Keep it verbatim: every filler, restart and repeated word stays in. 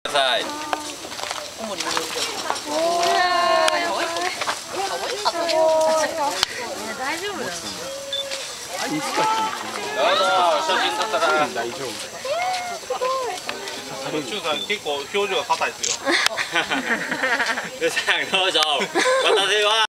ください。 主に見えるけど。大丈夫だよ。 どうぞ写真撮ったら大丈夫。 中さん結構表情が硬いですよ。 皆さんどうぞ。私は